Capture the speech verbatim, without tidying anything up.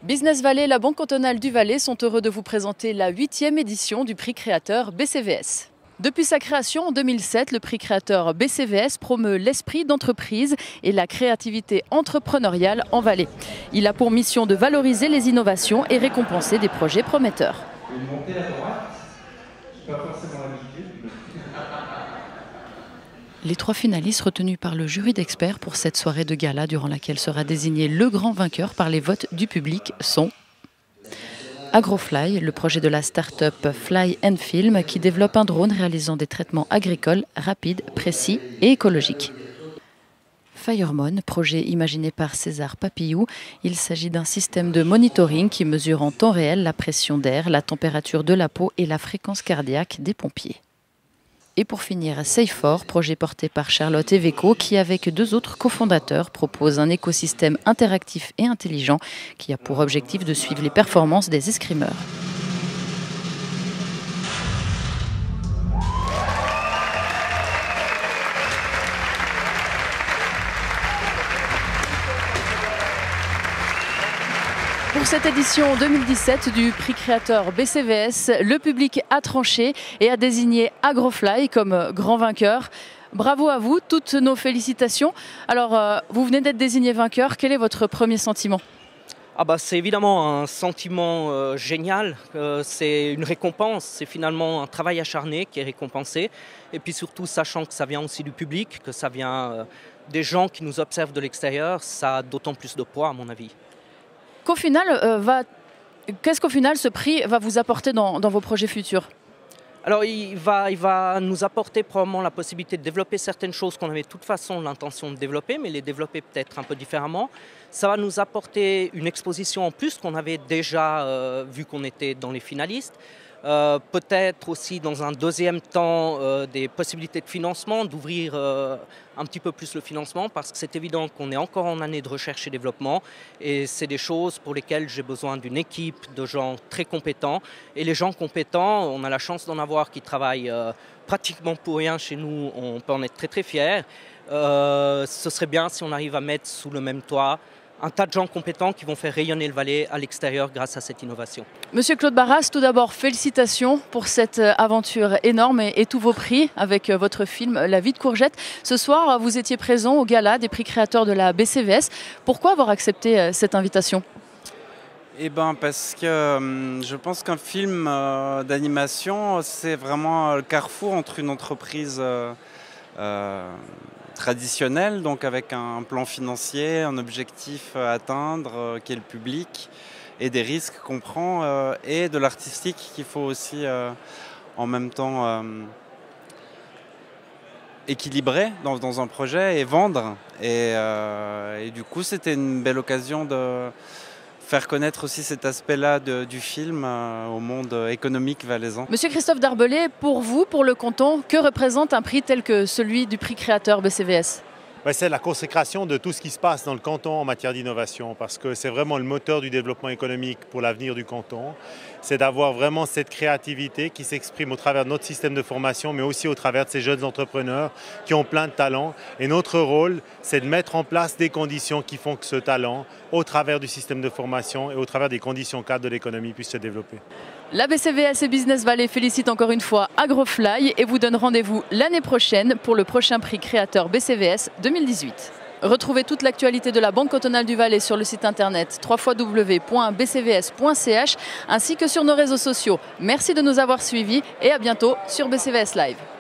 Business Valley et la Banque cantonale du Valais sont heureux de vous présenter la huitième édition du prix créateur B C V S. Depuis sa création en deux mille sept, le prix créateur B C V S promeut l'esprit d'entreprise et la créativité entrepreneuriale en Valais. Il a pour mission de valoriser les innovations et récompenser des projets prometteurs. Les trois finalistes retenus par le jury d'experts pour cette soirée de gala durant laquelle sera désigné le grand vainqueur par les votes du public sont Agrofly, le projet de la start-up Fly and Film qui développe un drone réalisant des traitements agricoles rapides, précis et écologiques. Firemon, projet imaginé par César Papillou, il s'agit d'un système de monitoring qui mesure en temps réel la pression d'air, la température de la peau et la fréquence cardiaque des pompiers. Et pour finir, Safe4, projet porté par Charlotte Eveco, qui avec deux autres cofondateurs propose un écosystème interactif et intelligent qui a pour objectif de suivre les performances des escrimeurs. Pour cette édition deux mille dix-sept du prix créateur B C V S, le public a tranché et a désigné Agrofly comme grand vainqueur. Bravo à vous, toutes nos félicitations. Alors, euh, vous venez d'être désigné vainqueur, quel est votre premier sentiment ? Ah bah, c'est évidemment un sentiment euh, génial, euh, c'est une récompense, c'est finalement un travail acharné qui est récompensé. Et puis surtout, sachant que ça vient aussi du public, que ça vient euh, des gens qui nous observent de l'extérieur, ça a d'autant plus de poids à mon avis. Qu'au final, euh, va... qu'est-ce qu'au final ce prix va vous apporter dans, dans vos projets futurs ? Alors il va, il va nous apporter probablement la possibilité de développer certaines choses qu'on avait de toute façon l'intention de développer, mais les développer peut-être un peu différemment. Ça va nous apporter une exposition en plus qu'on avait déjà euh, vu qu'on était dans les finalistes. Euh, peut-être aussi dans un deuxième temps euh, des possibilités de financement, d'ouvrir euh, un petit peu plus le financement parce que c'est évident qu'on est encore en année de recherche et développement et c'est des choses pour lesquelles j'ai besoin d'une équipe de gens très compétents et les gens compétents, on a la chance d'en avoir qui travaillent euh, pratiquement pour rien chez nous, on peut en être très très fiers. Euh, ce serait bien si on arrive à mettre sous le même toit un tas de gens compétents qui vont faire rayonner le Valais à l'extérieur grâce à cette innovation. Monsieur Claude Barras, tout d'abord, félicitations pour cette aventure énorme et, et tous vos prix avec votre film La vie de courgette. Ce soir, vous étiez présent au gala des prix créateurs de la B C V S. Pourquoi avoir accepté cette invitation ? Eh ben parce que euh, je pense qu'un film euh, d'animation, c'est vraiment le carrefour entre une entreprise euh, euh, traditionnel, donc avec un plan financier, un objectif à atteindre euh, qui est le public et des risques qu'on prend euh, et de l'artistique qu'il faut aussi euh, en même temps euh, équilibrer dans, dans un projet et vendre. Et, euh, et du coup, c'était une belle occasion de faire connaître aussi cet aspect-là du film euh, au monde économique valaisan. Monsieur Christophe Darbelay, pour vous, pour le canton, que représente un prix tel que celui du prix créateur B C V S ? Ouais, c'est la consécration de tout ce qui se passe dans le canton en matière d'innovation, parce que c'est vraiment le moteur du développement économique pour l'avenir du canton. C'est d'avoir vraiment cette créativité qui s'exprime au travers de notre système de formation, mais aussi au travers de ces jeunes entrepreneurs qui ont plein de talents. Et notre rôle, c'est de mettre en place des conditions qui font que ce talent, au travers du système de formation et au travers des conditions cadres de l'économie, puisse se développer. La B C V S et Business Valley félicite encore une fois Agrofly et vous donne rendez-vous l'année prochaine pour le prochain prix créateur B C V S deux mille dix-huit. Retrouvez toute l'actualité de la Banque cantonale du Valais sur le site internet w w w point b c v s point c h ainsi que sur nos réseaux sociaux. Merci de nous avoir suivis et à bientôt sur B C V S Live.